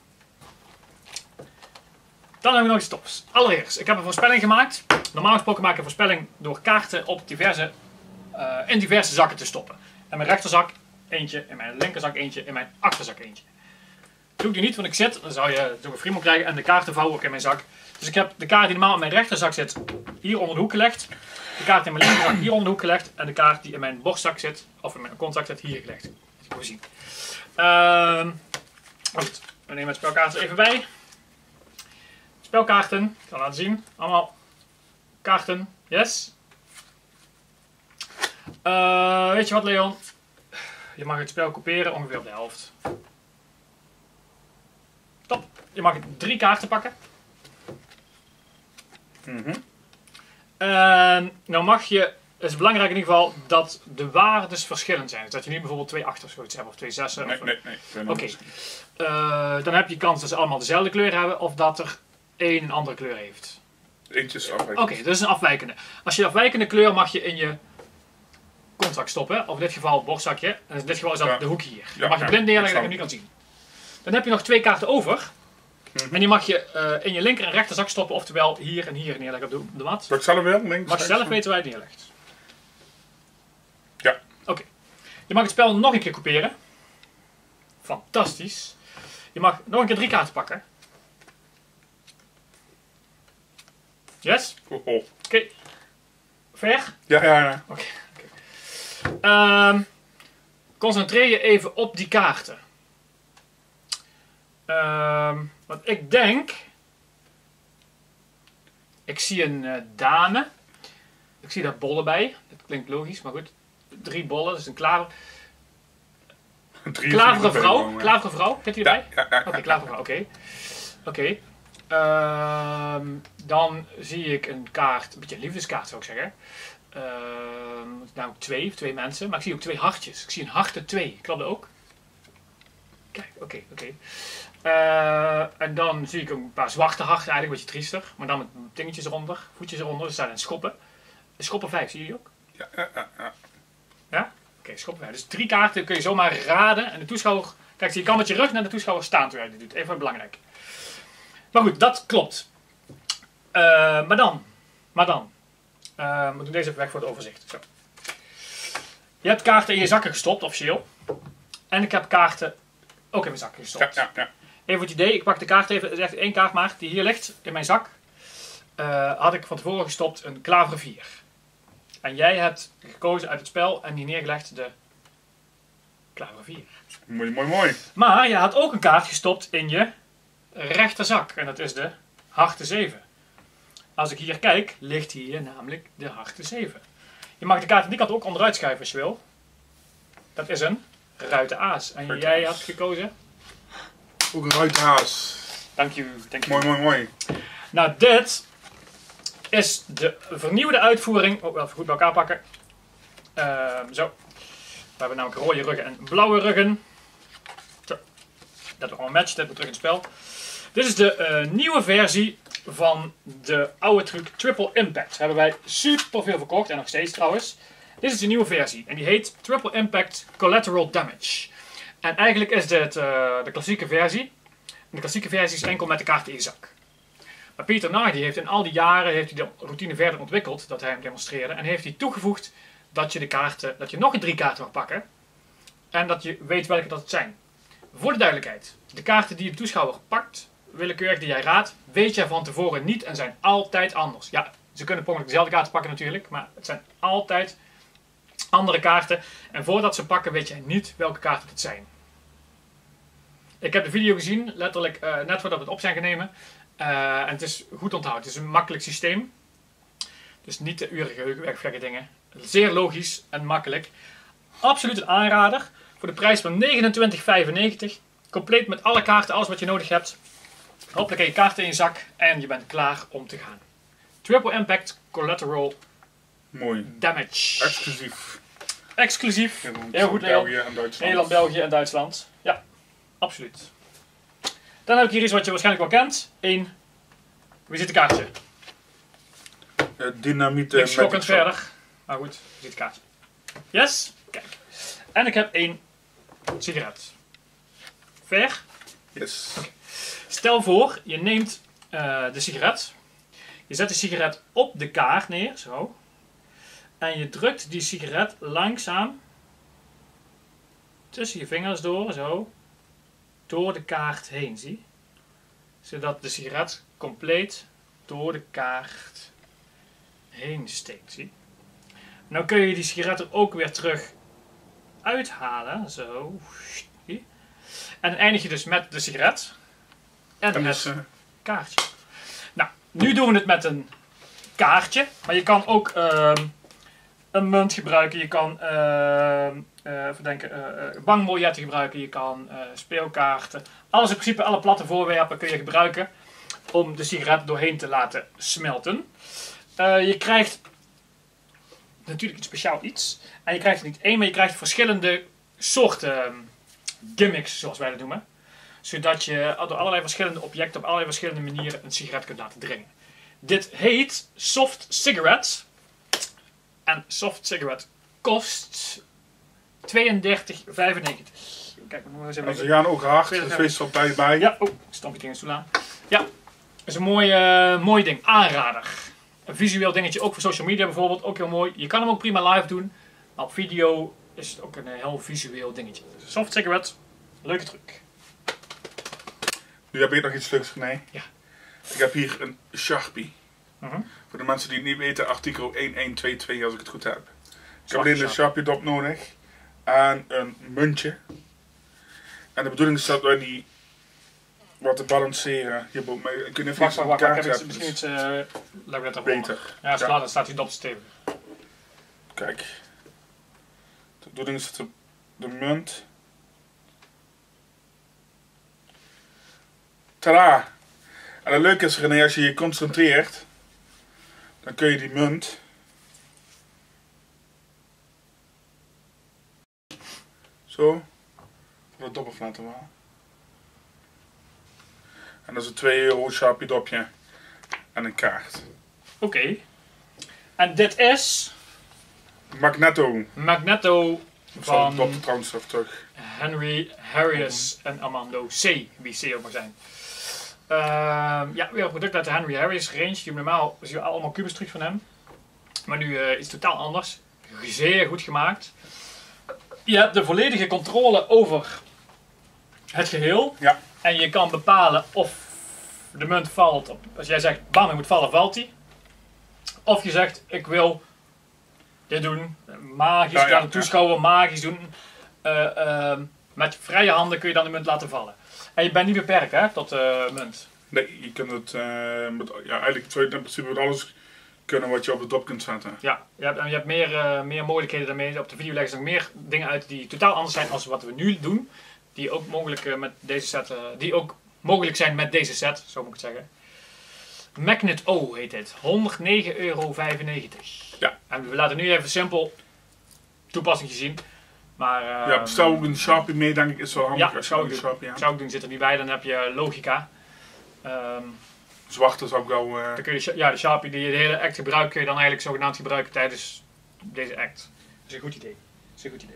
Dan hebben we nog iets tops. Allereerst, ik heb een voorspelling gemaakt. Normaal gesproken maak ik een voorspelling door kaarten op diverse, uh, in diverse zakken te stoppen. In mijn rechterzak eentje, in mijn linkerzak eentje, in mijn achterzak eentje. Dat doe ik nu niet, want ik zit, dan zou je zo'n vriend krijgen en de kaarten vouwen ook in mijn zak. Dus ik heb de kaart die normaal in mijn rechterzak zit, hier onder de hoek gelegd. De kaart in mijn linkerzak hier onder de hoek gelegd. En de kaart die in mijn borstzak zit, of in mijn kontzak zit, hier gelegd. Dat kan je zien. Uh, goed, we nemen het spelkaarten even bij. Spelkaarten, ik zal laten zien. Allemaal kaarten, yes. Uh, weet je wat Leon? Je mag het spel kopiëren ongeveer op de helft. Top. Je mag drie kaarten pakken. Mm-hmm. En nou mag je, het is belangrijk in ieder geval dat de waardes verschillend zijn. Dus dat je niet bijvoorbeeld twee achters of zoiets hebt of twee zessen. Nee, nee, nee. Oké. Okay. Uh, dan heb je kans dat ze allemaal dezelfde kleur hebben of dat er één een andere kleur heeft. Eentje is afwijkend. Oké, okay, dat is een afwijkende. Als je de afwijkende kleur mag je in je kontzak stoppen, of in dit geval het borstzakje. En in dit geval is dat ja. de hoek hier. Dan mag je ja, blind neerleggen dat je hem niet kan zien. Dan heb je nog twee kaarten over. Hm. En die mag je uh, in je linker en rechterzak stoppen, oftewel hier en hier neerleggen op de, de mat. Wat ik zelf wil, links. Mag je zelf weten waar je het neerlegt. Ja. Oké. Okay. Je mag het spel nog een keer kopiëren. Fantastisch. Je mag nog een keer drie kaarten pakken. Yes? Oh, oh. Oké. Okay. Ver? Ja, ja, ja. Oké. Okay. Um, concentreer je even op die kaarten. Um, wat ik denk... Ik zie een uh, dame. Ik zie daar bollen bij. Het klinkt logisch, maar goed. Drie bollen, dus een klaver. Drie Klavere vier vrouw, bijkomen. klavere vrouw, kent u erbij? Ja, ja, ja, Oké, ja. klavere vrouw, oké. Oké. Ehm, dan zie ik een kaart, een beetje een liefdeskaart zou ik zeggen. Ehm, nou, twee, twee mensen, maar ik zie ook twee hartjes. Ik zie een harte twee, klopt dat ook? Kijk, oké, oké. Eh, en dan zie ik een paar zwarte harten, eigenlijk een beetje triester, maar dan met dingetjes eronder, voetjes eronder, er staan een schoppen. De schoppen vijf, zie je die ook? Ja, ja, ja, ja. Ja? Oké, schoppen vijf. Dus drie kaarten kun je zomaar raden en de toeschouwer, kijk, je kan met je rug naar de toeschouwer staan terwijl je dit doet, even belangrijk. Maar goed, dat klopt. Eh, maar dan, maar dan, uh, we doen deze even weg voor het overzicht. Zo. Je hebt kaarten in je zakken gestopt, officieel. En ik heb kaarten ook in mijn zakken gestopt. Ja, ja, ja. Even voor het idee, ik pak de kaart even, het is echt één kaart maar, die hier ligt in mijn zak. Uh, had ik van tevoren gestopt een klaver vier. En jij hebt gekozen uit het spel en die neergelegd de klaver vier. Mooi, mooi, mooi. Maar je had ook een kaart gestopt in je rechterzak. En dat is de harte zeven. Als ik hier kijk, ligt hier namelijk de harte zeven. Je mag de kaart aan die kant ook onderuit schuiven als je wil. Dat is een ruiten aas. En Ruiten jij aas. had gekozen? Ook een ruithaas. Dank u. Dank u. Mooi, mooi, mooi. Nou, dit is de vernieuwde uitvoering. Oh, wel even goed bij elkaar pakken. Ehm, zo. We hebben namelijk rode ruggen en blauwe ruggen. Zo. Dat nog wel een match, dit moet terug in het spel. Dit is de uh, nieuwe versie van de oude truc Triple Impact. Hebben wij super veel verkocht en nog steeds trouwens. Dit is de nieuwe versie en die heet Triple Impact Collateral Damage. En eigenlijk is dit uh, de klassieke versie. De klassieke versie is enkel met de kaart in je zak. Maar Peter Nardi heeft in al die jaren heeft hij de routine verder ontwikkeld, dat hij hem demonstreerde. En heeft hij toegevoegd dat je de kaarten, dat je nog een drie kaarten mag pakken. En dat je weet welke dat zijn. Voor de duidelijkheid, de kaarten die de toeschouwer pakt, willekeurig die jij raadt, weet je van tevoren niet en zijn altijd anders. Ja, ze kunnen per ongeluk dezelfde kaarten pakken natuurlijk, maar het zijn altijd andere kaarten. En voordat ze pakken weet jij niet welke kaarten het zijn. Ik heb de video gezien, letterlijk uh, net voordat we het op zijn genomen. Uh, en het is goed onthouden. Het is een makkelijk systeem. Dus niet de uren geheugen wegvlekken dingen. Zeer logisch en makkelijk. Absoluut een aanrader. Voor de prijs van negenentwintig vijfennegentig. Compleet met alle kaarten, alles wat je nodig hebt. Hopelijk je kaarten in je zak en je bent klaar om te gaan. Triple Impact Collateral Mooi. Damage. Exclusief. Exclusief. Nederland, Heel goed, Leon. België en Duitsland. Nederland, België en Duitsland. Ja, absoluut. Dan heb ik hier iets wat je waarschijnlijk wel kent. Eén. Visitekaartje. Uh, dynamiet. Niks schokkend verder. Maar goed, visitekaartje. Yes. Kijk. En ik heb één sigaret. Fair? Yes. Stel voor, je neemt uh, de sigaret. Je zet de sigaret op de kaart neer, zo. En je drukt die sigaret langzaam tussen je vingers door, zo. Door de kaart heen, zie. Zodat de sigaret compleet door de kaart heen steekt, zie. Nou kun je die sigaret er ook weer terug uithalen, zo. Zie. En dan eindig je dus met de sigaret. En, En het dus, uh, kaartje. Nou, nu doen we het met een kaartje. Maar je kan ook uh, een munt gebruiken. Je kan uh, uh, even denken, uh, uh, bankbiljetten gebruiken. Je kan uh, speelkaarten. Alles in principe, alle platte voorwerpen kun je gebruiken om de sigaret doorheen te laten smelten. Uh, je krijgt natuurlijk een speciaal iets. En je krijgt er niet één, maar je krijgt verschillende soorten gimmicks, zoals wij dat noemen. Zodat je door allerlei verschillende objecten op allerlei verschillende manieren een sigaret kunt laten dringen. Dit heet Soft Cigarette. En Soft Cigarette kost tweeëndertig vijfennegentig. Kijk, we eens even. ze gaan ook hard. Er feest wat bij bij. Ja, oh, stamp je tegen een stoel aan. Ja, dat is een mooi, uh, mooi ding. Aanrader. Een visueel dingetje, ook voor social media bijvoorbeeld. Ook heel mooi. Je kan hem ook prima live doen. Maar op video is het ook een heel visueel dingetje. Soft Cigarette, leuke truc. Nu heb ik nog iets leuks, nee. Ja. Ik heb hier een Sharpie. Uh-huh. Voor de mensen die het niet weten, artikel elfentwintig als ik het goed heb. Ik heb Zwarte alleen een Sharpie dop nodig. En een muntje. En de bedoeling is dat wij die wat te balanceren. Je moet me, ik weet Wacht, wacht, wacht. Ik heb kaart iets, hebt, misschien dus iets... Uh, laat ik dat erop. beter. Ja, is Ja. klaar, dan staat hij dop stevig. Kijk. De bedoeling is dat de, de munt. Tada! En het leuke is, René, als je je concentreert, dan kun je die munt zo voor het dopper laten maken. En dat is een twee euro Sharpie dopje en een kaart. Oké. Okay. En dit is Magneto. Magneto van dopper trouwens even terug. Henry Harris en Armando C, wie C ook maar zijn. Uh, ja, weer een product uit de Henry Harris range. Die normaal zien we allemaal kubus terug van hem. Maar nu uh, iets totaal anders. Zeer goed gemaakt. Je hebt de volledige controle over het geheel. Ja. En je kan bepalen of de munt valt. Op, als jij zegt bam, hij moet vallen, valt hij. Of je zegt ik wil dit doen. Magisch, ja, ja, de toeschouwer ja. magisch doen. Uh, uh, met vrije handen kun je dan de munt laten vallen. En je bent niet beperkt hè, tot de uh, munt. Nee, je kunt het uh, met, ja, eigenlijk zou je in principe met alles kunnen wat je op de dop kunt zetten. Ja, je hebt, je hebt meer, uh, meer mogelijkheden daarmee. Op de video leggen ze nog meer dingen uit die totaal anders zijn dan wat we nu doen. Die ook mogelijk, uh, met deze set, uh, die ook mogelijk zijn met deze set, zo moet ik het zeggen. Magnet O heet dit. honderdnegen euro vijfennegentig. Ja. En we laten nu even simpel toepassingje zien. Maar, uh, ja, bestel ook een Sharpie mee, denk ik, is wel handig. Ja, zou ik, Sharpie, ja. zou ik doen. Zit er niet bij, dan heb je logica. Um, Zwarte zou ik wel... Uh... Dan kun je de, ja, de Sharpie die je de hele act gebruikt, kun je dan eigenlijk zogenaamd gebruiken tijdens deze act. Dat is een goed idee. Dat is een goed idee.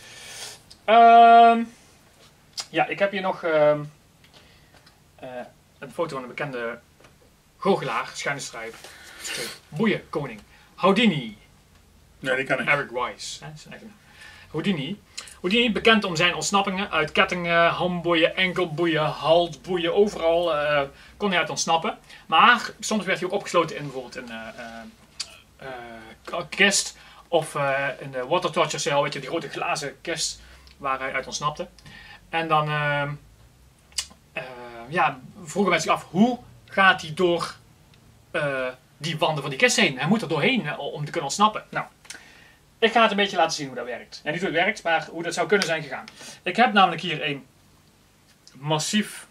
Um, ja, ik heb hier nog um, uh, een foto van een bekende goochelaar, schuine strijp. Boeien, koning. Houdini. Ja, die kan ik. Eric Wise. Hè, is echt een Houdini. Houdini, bekend om zijn ontsnappingen uit kettingen, handboeien, enkelboeien, halsboeien, overal uh, kon hij uit ontsnappen. Maar soms werd hij ook opgesloten in bijvoorbeeld een uh, uh, kist of uh, in de water torture cell, weet je, die grote glazen kist waar hij uit ontsnapte. En dan uh, uh, ja, vroegen mensen zich af, hoe gaat hij door uh, die wanden van die kist heen? Hij moet er doorheen uh, om te kunnen ontsnappen. Nou. Ik ga het een beetje laten zien hoe dat werkt. Ja, niet hoe het werkt, maar hoe dat zou kunnen zijn gegaan. Ik heb namelijk hier een massief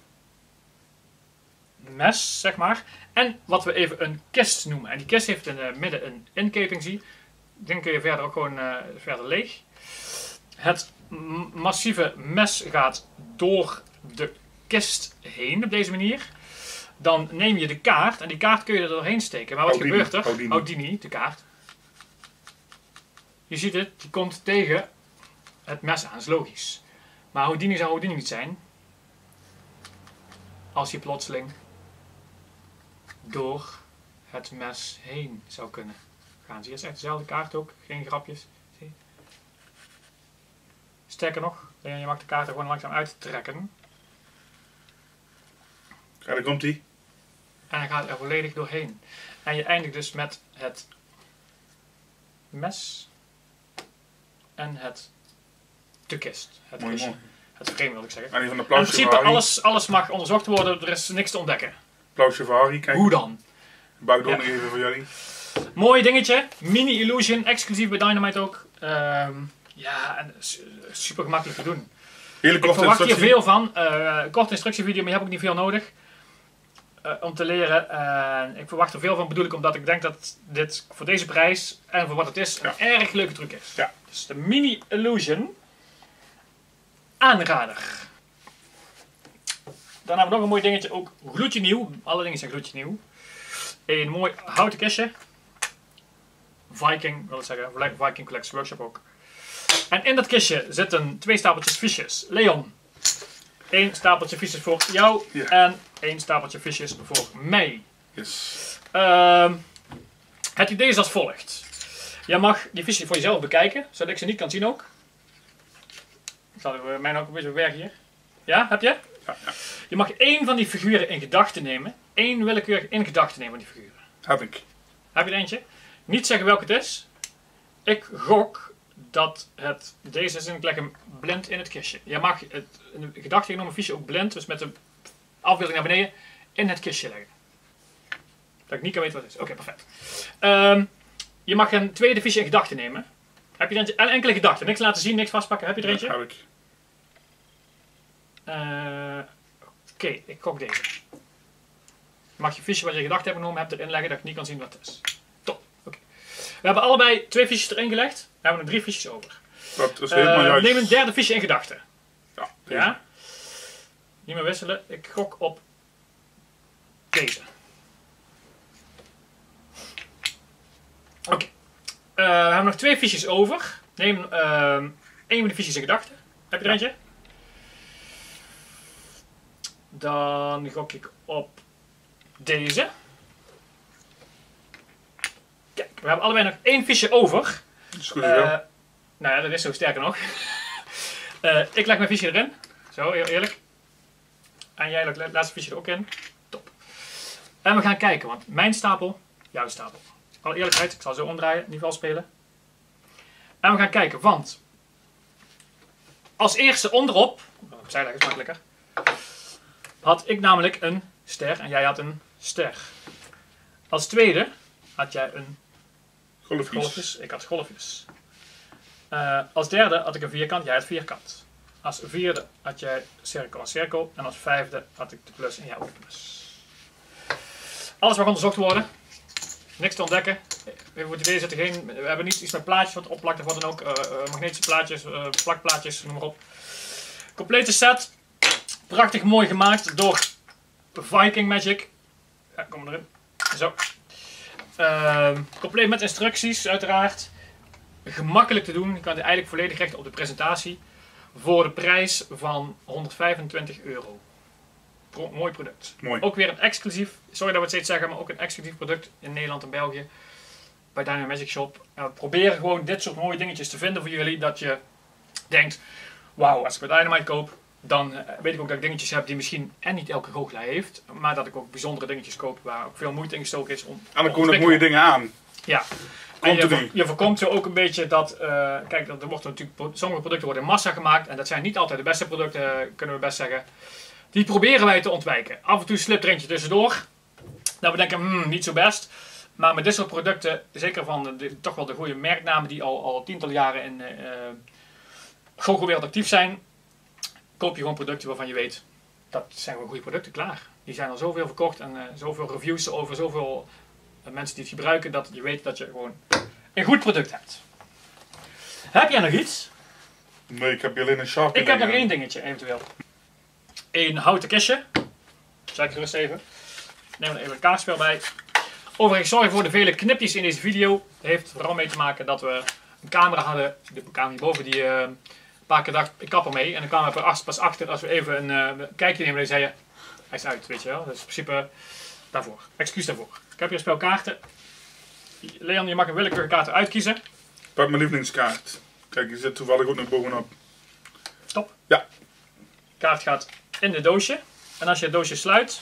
mes, zeg maar. En wat we even een kist noemen. En die kist heeft in het midden een inkeping, zie. Dan kun je verder ook gewoon uh, verder leeg. Het massieve mes gaat door de kist heen op deze manier. Dan neem je de kaart en die kaart kun je er doorheen steken. Maar wat Houdini, gebeurt er? Houdini. Houdini, de kaart. Je ziet het, die komt tegen het mes aan, dat is logisch. Maar Houdini zou Houdini niet zijn als hij plotseling door het mes heen zou kunnen gaan. Zie je, het is echt dezelfde kaart ook, geen grapjes. Zie je? Sterker nog, je mag de kaart er gewoon langzaam uittrekken. Ja, daar komt hij. En hij gaat er volledig doorheen. En je eindigt dus met het mes en het de kist. Het, mooi, mooi. het frame wil ik zeggen. En van de in principe Harry. alles, alles mag onderzocht worden, er is niks te ontdekken. Applausje voor Harry, kijk. Hoe dan? Buik door Ja. nog even voor jullie. Mooi dingetje, mini illusion, exclusief bij Dynamite ook. Um, ja, en super gemakkelijk te doen. Hele Ik korte verwacht hier instructie. veel van. Uh, korte instructievideo, maar je hebt ook niet veel nodig. Uh, om te leren. Uh, ik verwacht er veel van, bedoel ik, omdat ik denk dat dit voor deze prijs en voor wat het is, Ja. een erg leuke truc is. Ja. Dus de Mini Illusion. Aanrader. Dan hebben we nog een mooi dingetje, ook gloedje nieuw. Alle dingen zijn gloedje nieuw. Een mooi houten kistje. Viking, wil ik zeggen. Viking Collects Workshop ook. En in dat kistje zitten twee stapeltjes fiches. Leon. Eén stapeltje fiches voor jou. Ja. En één stapeltje fiches voor mij. Yes. Uh, het idee is als volgt. Je mag die fiches voor jezelf bekijken, zodat ik ze niet kan zien ook. Ik zal mij ook een beetje werken hier. Ja, heb je? Ja, ja. Je mag één van die figuren in gedachten nemen. Eén willekeurig in gedachten nemen van die figuren. Heb ik. Heb je er eentje? Niet zeggen welke het is. Ik gok dat het deze is en ik leg hem blind in het kistje. Je mag het een gedachte genomen fiche ook blind, dus met de afbeelding naar beneden, in het kistje leggen. Dat ik niet kan weten wat het is. Oké, okay, perfect. Um, je mag een tweede fiche in gedachten nemen. Heb je er eentje? En enkele gedachten. Niks laten zien, niks vastpakken. Heb je er eentje? Ja, heb ik. Uh, Oké, okay, ik gok deze. Mag je fiche wat je gedacht hebt genomen, hebt erin leggen dat ik niet kan zien wat het is. Top. Oké. Okay. We hebben allebei twee fiches erin gelegd. We hebben er drie fiches over. Dat is helemaal uh, juist. Neem een derde fiche in gedachten. Ja, deze. Ja? Niet meer wisselen. Ik gok op deze. Oké. Okay. Uh, we hebben nog twee fiches over. Neem uh, één van de fiches in gedachten. Heb je er eentje? Dan gok ik op deze. Kijk, we hebben allebei nog één fiche over. Dat is goed, uh, ja. Nou ja, dat is zo, sterker nog. uh, ik leg mijn fiche erin. Zo, heel eerlijk. En jij legt het laatste fiche er ook in. Top. En we gaan kijken, want mijn stapel, jouw stapel. Alle eerlijkheid, ik zal zo omdraaien, niet vals spelen. En we gaan kijken, want als eerste onderop, opzij leggen is makkelijker, had ik namelijk een ster en jij had een ster. Als tweede had jij een Golfjes. golfjes, ik had golfjes. Uh, als derde had ik een vierkant, jij had vierkant. Als vierde had jij cirkel en cirkel. En als vijfde had ik de plus en jij ook de plus. Alles mag onderzocht worden. Niks te ontdekken. We, deze zitten geen, we hebben niet iets met plaatjes wat opplakt of wat dan ook. Uh, uh, magnetische plaatjes, uh, plakplaatjes, noem maar op. Complete set. Prachtig mooi gemaakt door Viking Magic. Ja, kom erin. Zo. Uh, compleet met instructies uiteraard. Gemakkelijk te doen. Je kan het eigenlijk volledig richten op de presentatie. Voor de prijs van honderdvijfentwintig euro. Pro mooi product. Mooi. Ook weer een exclusief, sorry dat we het steeds zeggen, maar ook een exclusief product in Nederland en België. Bij Dynamite Magic Shop. En we proberen gewoon dit soort mooie dingetjes te vinden voor jullie. Dat je denkt, wauw, als ik bij Dynamite koop, dan weet ik ook dat ik dingetjes heb die misschien en niet elke goochelaar heeft. Maar dat ik ook bijzondere dingetjes koop waar ook veel moeite in gestoken is om En er komen ook mooie dingen aan. Ja. En je, voor, je voorkomt zo ook een beetje dat, uh, kijk, er wordt natuurlijk, sommige producten worden in massa gemaakt en dat zijn niet altijd de beste producten, kunnen we best zeggen. Die proberen wij te ontwijken. Af en toe slipt er eentje tussendoor, dat we denken, hmm, niet zo best. Maar met dit soort producten, zeker van de, toch wel de goede merknamen die al, al tientallen jaren in de uh, goochelwereld actief zijn, koop je gewoon producten waarvan je weet, dat zijn gewoon goede producten, klaar. Die zijn al zoveel verkocht en uh, zoveel reviews over zoveel mensen die het gebruiken, dat je weet dat je gewoon een goed product hebt. Heb jij nog iets? Nee, ik heb hier alleen een sharpie. Ik heb nog één dingetje, eventueel. Een houten kistje. Zeg ik gerust even. Neem er even een kaartspel bij. Overigens, sorry voor de vele knipjes in deze video. Het heeft vooral mee te maken dat we een camera hadden. De camera hierboven die uh, een paar keer dacht, ik kap ermee. En dan kwamen we er pas achter als we even een uh, kijkje nemen. En zeiden, hij is uit, weet je wel. Dus in principe daarvoor. Excuus daarvoor. Ik heb hier een spel kaarten. Leon, je mag een willekeurige kaart uitkiezen. Pak mijn lievelingskaart. Kijk, die zit toevallig ook nog bovenop. Stop. Ja. De kaart gaat in het doosje. En als je het doosje sluit,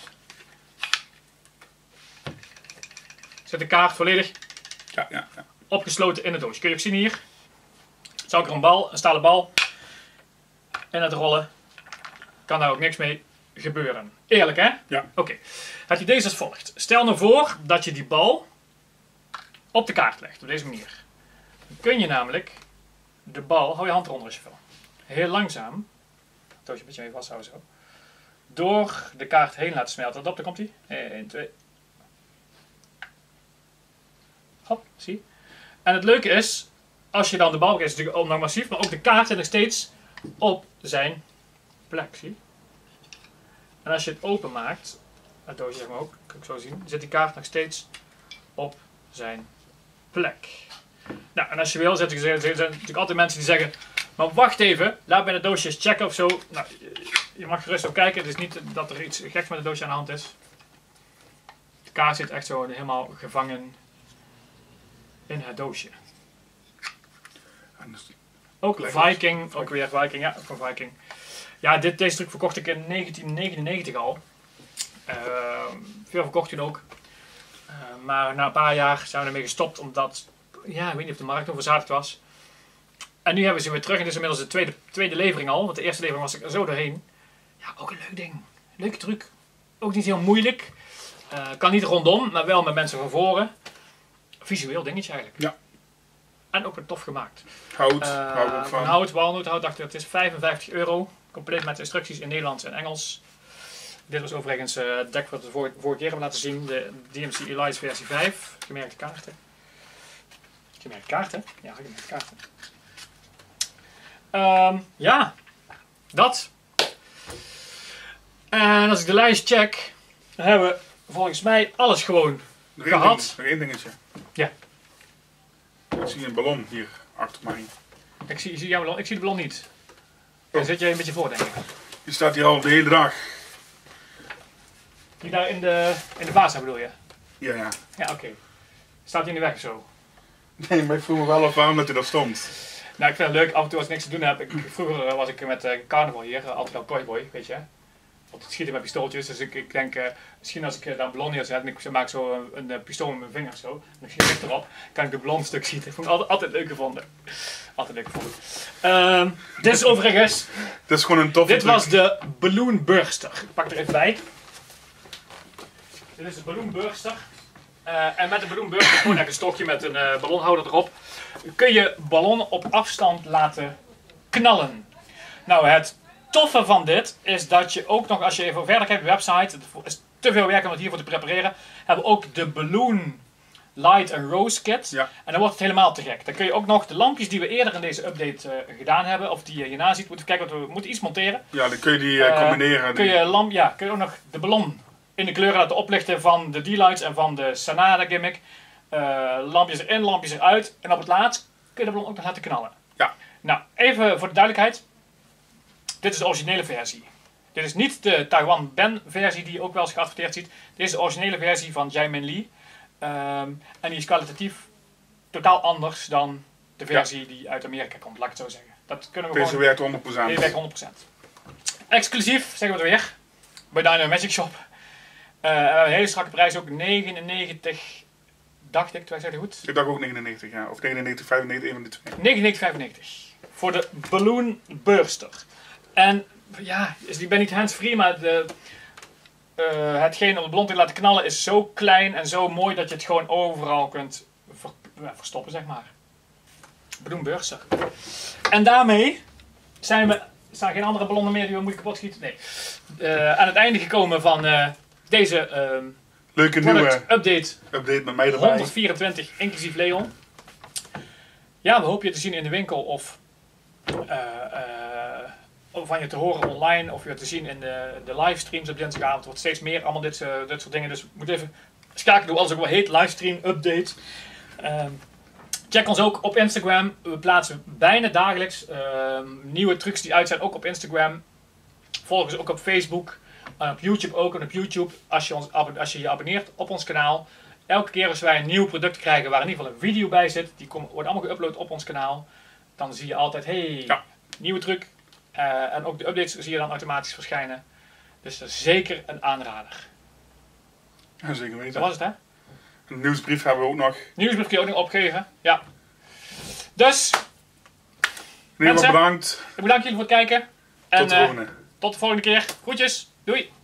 zit de kaart volledig ja, ja, ja. opgesloten in het doosje. Kun je ook zien hier. Zou ik er een bal, een stalen bal in het rollen, kan daar ook niks mee gebeuren. Eerlijk, hè? Ja. Oké. Okay. Het idee is als volgt. Stel nou voor dat je die bal op de kaart legt, op deze manier. Dan kun je namelijk de bal, hou je hand eronder als je wil, heel langzaam, het doosje een beetje mee vasthouden zo, door de kaart heen laten smelten. Let op, daar komt hij. één, twee. Hop, zie. En het leuke is, als je dan de bal geeft, is het natuurlijk nog massief, maar ook de kaart zit nog steeds op zijn plek, zie. En als je het openmaakt, het doosje zeg maar ook, kan ik zo zien, zit die kaart nog steeds op zijn plek. Nou, en als je wil, zijn er natuurlijk altijd mensen die zeggen, maar wacht even, laat bij de doosje eens checken of zo. Nou, je mag gerust op kijken, het is niet dat er iets geks met het doosje aan de hand is. De kaart zit echt zo helemaal gevangen in het doosje. Ook Viking, ook weer Viking, ja, van Viking. Ja, dit, deze truc verkocht ik in negentien negenennegentig al. Uh, veel verkocht toen ook. Uh, maar na een paar jaar zijn we ermee gestopt omdat, ja, ik weet niet of de markt overzadigd was. En nu hebben we ze weer terug en dit is inmiddels de tweede, tweede levering al. Want de eerste levering was ik er zo doorheen. Ja, ook een leuk ding. Leuke truc. Ook niet heel moeilijk. Uh, kan niet rondom, maar wel met mensen van voren. Visueel dingetje eigenlijk. Ja. En ook weer tof gemaakt. Hout, Uh, hou ik ook van van. hout, walnoothout, dacht ik, het is vijfenvijftig euro. Compleet met instructies in Nederlands en Engels. Dit was overigens uh, het deck wat we vorige, vorige keer hebben laten zien. De D M C Elias versie vijf. Gemerkte kaarten. Gemerkte kaarten? Ja, gemerkte kaarten. Um, ja, dat. En als ik de lijst check, dan hebben we volgens mij alles gewoon Nog één gehad. ding- nog één dingetje. Ja. Ik zie een ballon hier achter mij. Ik zie, zie jouw ballon, ik zie de ballon niet. Daar zit jij een beetje voor, denk ik. Die staat hier al de hele dag. Die daar in de, in de baas bedoel je? Ja, ja. Ja, oké. Okay. Staat hij in de weg of zo? Nee, maar ik voel me wel af waarom dat hij daar stond. Nou, ik vind het leuk. Af en toe als ik niks te doen heb. Ik, vroeger was ik met uh, carnaval hier, uh, altijd wel toyboy, weet je. Altijd schieten met pistooltjes. Dus ik, ik denk, uh, misschien als ik uh, daar een ballon neerzet en ik maak zo een, een, een pistool met mijn vinger zo. En dan schiet ik erop, kan ik de ballon een stuk schieten. Vond ik altijd, altijd leuk gevonden. Altijd leuk gevonden. Uh, dit is overigens... Dit is gewoon een toffe Dit truc. was de Balloon Burster. Ik pak er even bij. Dit is de Balloon Burster. Uh, en met de Balloon Burster, gewoon een stokje met een uh, ballonhouder erop, kun je ballonnen op afstand laten knallen. Nou, het toffe van dit is dat je ook nog, als je even verder kijkt op de website, het is te veel werk om het hiervoor te prepareren, hebben we ook de Balloon Light and Rose Kit. Ja. En dan wordt het helemaal te gek. Dan kun je ook nog de lampjes die we eerder in deze update uh, gedaan hebben, of die je hierna ziet, moeten we kijken, want we moeten iets monteren. Ja, dan kun je die uh, Uh, combineren. Kun je, lamp, ja, kun je ook nog de ballon in de kleuren laten oplichten van de D-lights en van de Sanada gimmick. Uh, lampjes erin, lampjes eruit. En op het laatst kun je de ballon ook nog laten knallen. Ja. Nou, even voor de duidelijkheid. Dit is de originele versie. Dit is niet de Taiwan Ben versie die je ook wel eens geadverteerd ziet. Dit is de originele versie van Jaimin Lee. Um, en die is kwalitatief totaal anders dan de versie ja. die uit Amerika komt, laat ik het zo zeggen. Dat kunnen we Deze gewoon... werkt honderd procent. Deze werkt honderd procent. Exclusief, zeggen we het weer, bij Dino Magic Shop. Uh, een hele strakke prijs, ook negenennegentig, dacht ik, zeg je goed? Ik dacht ook negenennegentig, ja. Of negenennegentig, vijfennegentig, een van de twee. negenennegentig vijfennegentig. Voor de Balloon Burster. En ja, die ben niet hands-free, maar de, uh, hetgeen om de ballon te laten knallen is zo klein en zo mooi dat je het gewoon overal kunt ver, uh, verstoppen, zeg maar. Balloon Burster. En daarmee zijn we, er staan geen andere ballonnen meer die we moeten kapot schieten. Nee. Uh, aan het einde gekomen van uh, deze uh, leuke nieuwe update, update met mij erbij. honderdvierentwintig, inclusief Leon. Ja, we hopen je te zien in de winkel of, uh, uh, of van je te horen online of je te zien in de, de livestreams op dinsdagavond. Het wordt steeds meer, allemaal dit, uh, dit soort dingen. Dus we moeten even schakelen door alles ook wel heet, livestream, update. Uh, check ons ook op Instagram. We plaatsen bijna dagelijks uh, nieuwe trucs die uit zijn, ook op Instagram. Volg ons ook op Facebook. En op YouTube ook. En op YouTube, als je, ons, als je je abonneert op ons kanaal. Elke keer als wij een nieuw product krijgen waar in ieder geval een video bij zit. Die kom, wordt allemaal geüpload op ons kanaal. Dan zie je altijd, hey, ja. nieuwe truc. Uh, en ook de updates zie je dan automatisch verschijnen. Dus dat is zeker een aanrader. Ja, zeker weten. Zo was het, hè? Een nieuwsbrief hebben we ook nog. Nieuwsbrief kun je ook nog opgeven. Ja. Dus, in ieder geval bedankt. Ik bedank jullie voor het kijken. En, tot de volgende. Uh, tot de volgende keer. Groetjes. Doei.